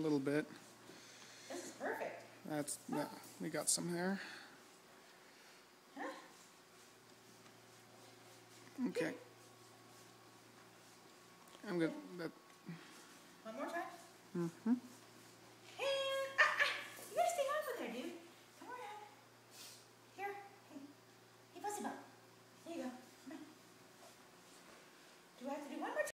little bit. This is perfect. We got some there. Huh? Okay. I'm good. One more time? Mm-hmm.